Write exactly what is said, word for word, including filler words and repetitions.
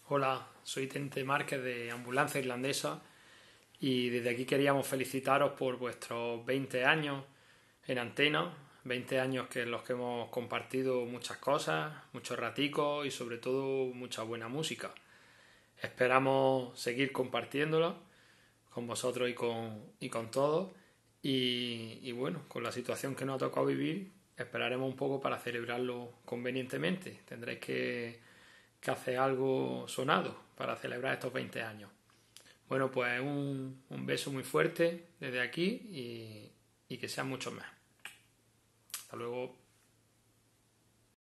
Hola, soy Tente Márquez de Ambulancia Irlandesa y desde aquí queríamos felicitaros por vuestros veinte años en antena, veinte años que en los que hemos compartido muchas cosas, muchos raticos y sobre todo mucha buena música. Esperamos seguir compartiéndola con vosotros y con, y con todos y, y bueno, con la situación que nos ha tocado vivir esperaremos un poco para celebrarlo convenientemente. Tendréis que, que hacer algo sonado para celebrar estos veinte años. Bueno, pues un, un beso muy fuerte desde aquí y, y que sean muchos más. Hasta luego.